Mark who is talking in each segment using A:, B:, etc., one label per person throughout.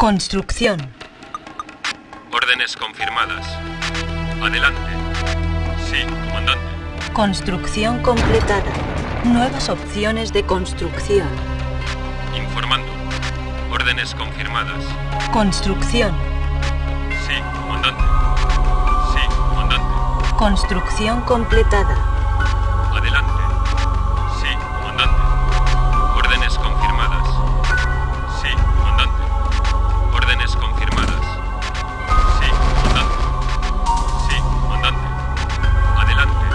A: Construcción.
B: Órdenes confirmadas. Adelante. Sí, comandante.
A: Construcción completada. Nuevas opciones de construcción.
B: Informando. Órdenes confirmadas.
A: Construcción.
B: Sí, comandante. Sí, comandante.
A: Construcción completada.
B: Adelante. Sí, comandante. Órdenes confirmadas. Sí, comandante. Órdenes confirmadas. Sí, comandante. Sí, comandante. Adelante.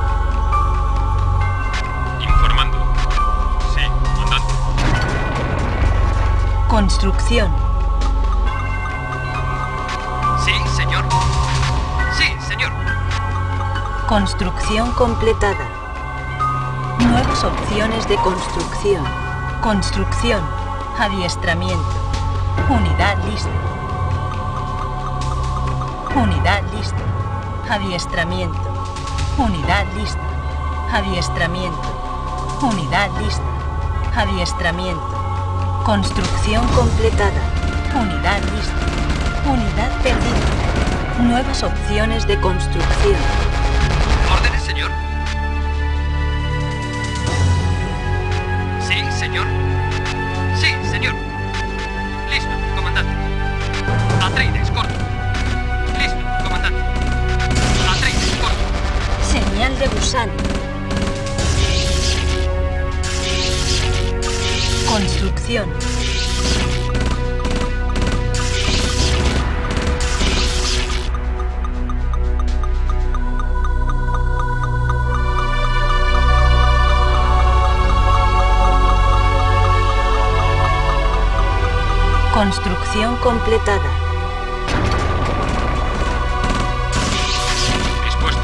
B: Informando. Sí, comandante.
A: Construcción.
C: Sí, señor. Sí, señor.
A: Construcción completada. Nuevas opciones de construcción. Construcción. Adiestramiento. Unidad lista. Unidad lista. Adiestramiento. Unidad lista. Adiestramiento. Unidad lista. Adiestramiento. Construcción completada. Unidad lista. Unidad perdida. Nuevas opciones de construcción.
C: ¿Órdenes, señor? Sí, señor. Sí, señor. Listo, comandante. Atreides, corto. Listo, comandante. Atreides, corto.
A: Señal de gusano. Construcción. Construcción completada.
B: Dispuestos.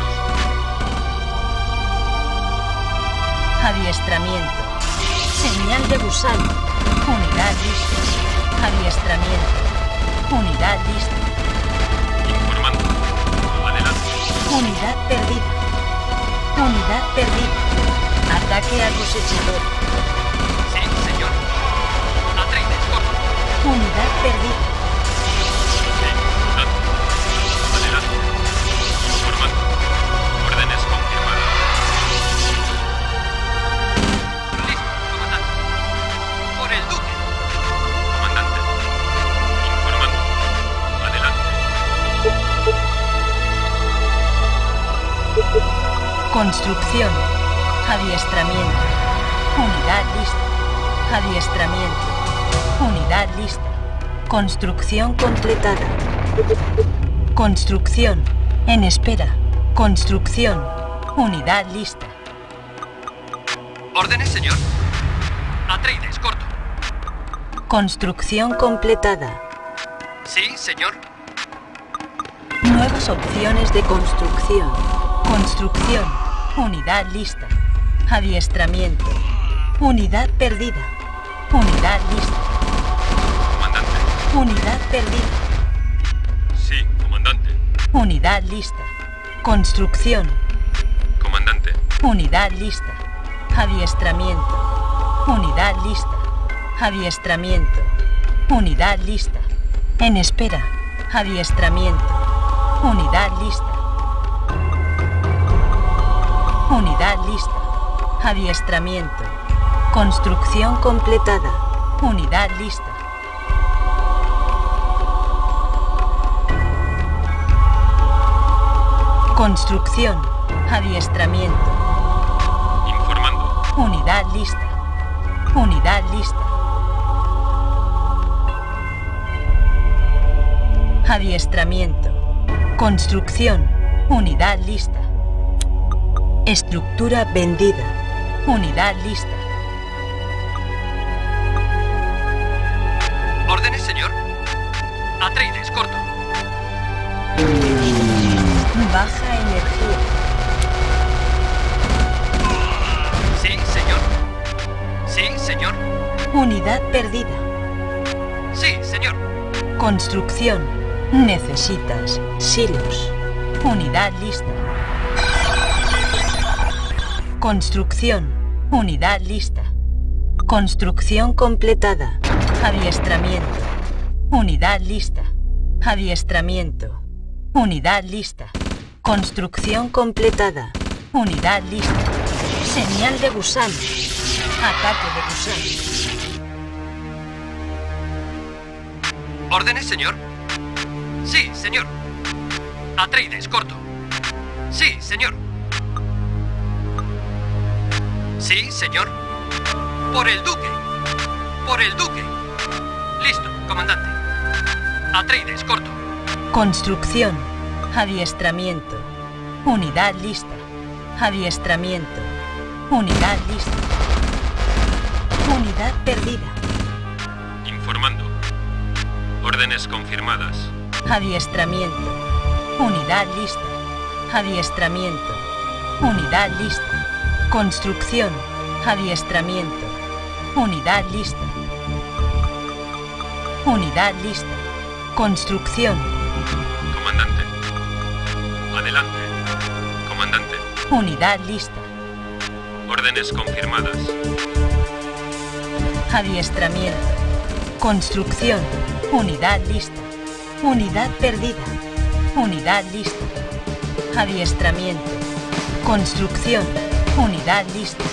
A: Adiestramiento. Señal de gusano. Unidad lista. Adiestramiento. Unidad lista.
B: Informando. Adelante.
A: Unidad perdida. Unidad perdida. Ataque a cosechador.
C: Sí, señor. Atreides, corto.
A: Unidad perdida.
B: Sí, comandante. Adelante. Informando. Órdenes confirmadas.
C: Listo, comandante. Por el duque.
B: Comandante. Informando. Adelante.
A: Construcción. Adiestramiento. Unidad lista. Adiestramiento. Unidad lista. Construcción completada. Construcción. En espera. Construcción. Unidad lista.
C: ¿Órdenes, señor? Atreides, corto.
A: Construcción completada.
C: Sí, señor.
A: Nuevas opciones de construcción. Construcción. Unidad lista. Adiestramiento. Unidad perdida. Unidad lista.
B: Comandante.
A: Unidad perdida.
B: Sí, comandante.
A: Unidad lista. Construcción.
B: Comandante.
A: Unidad lista. Adiestramiento. Unidad lista. Adiestramiento. Unidad lista. En espera. Adiestramiento. Unidad lista. Unidad lista. Adiestramiento. Construcción completada. Unidad lista. Construcción. Adiestramiento.
B: Informando.
A: Unidad lista. Unidad lista. Adiestramiento. Construcción. Unidad lista. Estructura vendida. Unidad lista.
C: ¿Órdenes, señor? Atreides, corto.
A: Baja energía.
C: Sí, señor. Sí, señor.
A: Unidad perdida.
C: Sí, señor.
A: Construcción. Necesitas silos. Unidad lista. Construcción. Unidad lista. Construcción completada. Adiestramiento. Unidad lista. Adiestramiento. Unidad lista. Construcción completada. Unidad lista. Señal de gusano. Ataque de gusano.
C: ¿Órdenes, señor? Sí, señor. Atreides, corto. Sí, señor. Sí, señor. Por el duque. Por el duque. Listo, comandante. Atreides, corto.
A: Construcción. Adiestramiento. Unidad lista. Adiestramiento. Unidad lista. Unidad perdida.
B: Informando. Órdenes confirmadas.
A: Adiestramiento. Unidad lista. Adiestramiento. Unidad lista. Construcción. Adiestramiento. Unidad lista. Unidad lista. Construcción.
B: Comandante. Adelante. Comandante.
A: Unidad lista.
B: Órdenes confirmadas.
A: Adiestramiento. Construcción. Unidad lista. Unidad perdida. Unidad lista. Adiestramiento. Construcción. Unidad lista.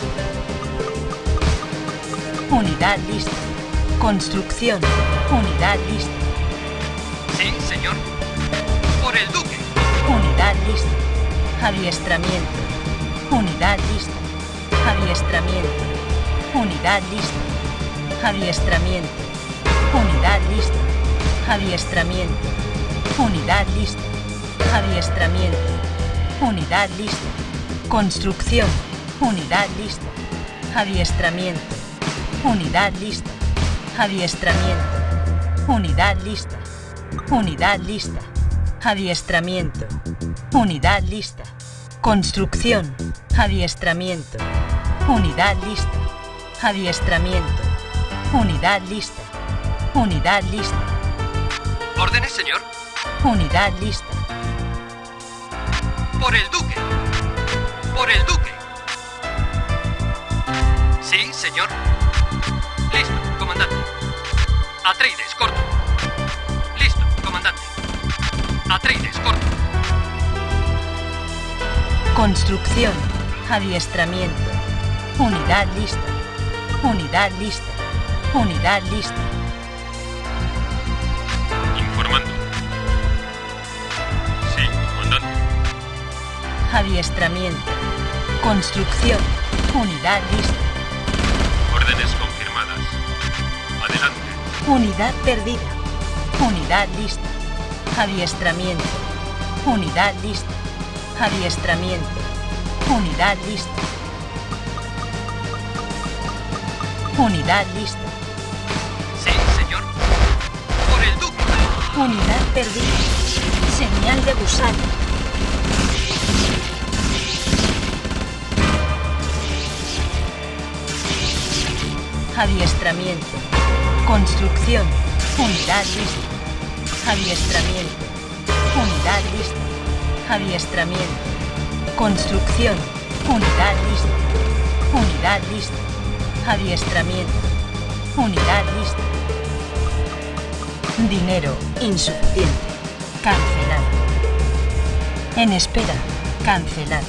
A: Unidad lista. Construcción. Unidad lista.
C: Sí, señor. Por el duque.
A: Unidad lista. Adiestramiento. Unidad lista. Adiestramiento. Unidad lista. Adiestramiento. Unidad lista. Adiestramiento. Unidad lista. Adiestramiento. Unidad lista. Construcción. Unidad lista. Adiestramiento. Unidad lista. Adiestramiento. Unidad lista. Unidad lista. Adiestramiento. Unidad lista. Construcción. Adiestramiento. Unidad lista. Adiestramiento. Unidad lista. Unidad lista.
C: ¿Órdenes, señor?
A: Unidad lista.
C: Por el duque. Por el duque. Sí, señor. Listo, comandante. Atreides, corto. Listo, comandante. Atreides, corto.
A: Construcción. Adiestramiento. Unidad lista. Unidad lista. Unidad lista.
B: Informando. Sí, comandante.
A: Adiestramiento. Construcción. Unidad lista.
B: Órdenes confirmadas. Adelante.
A: Unidad perdida. Unidad lista. Adiestramiento. Unidad lista. Adiestramiento. Unidad lista. Unidad lista.
C: Sí, señor. Por el duque.
A: Unidad perdida. Señal de gusano. Adiestramiento. Construcción. Unidad lista. Adiestramiento. Unidad lista. Adiestramiento. Construcción. Unidad lista. Unidad lista. Adiestramiento. Unidad lista. Dinero insuficiente. Cancelado. En espera. Cancelado.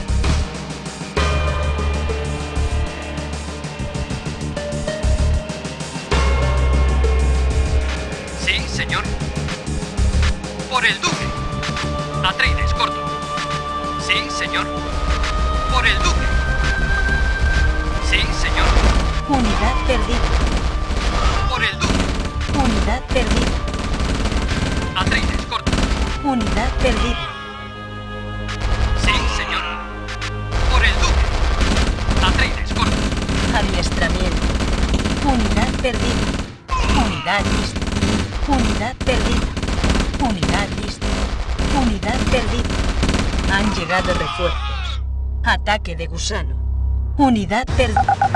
C: Sí, señor. Por el duque. Atreides, corto. Sí, señor. Por el duque. Sí, señor.
A: Unidad perdida.
C: Por el duque.
A: Unidad perdida.
C: Atreides, corto.
A: Unidad perdida.
C: Sí, señor. Por el duque. Atreides, corto.
A: Adiestramiento. Unidad perdida. Unidad lista. Unidad perdida. Unidad lista. Unidad perdida. Han llegado refuerzos. Ataque de gusano. Unidad perdida.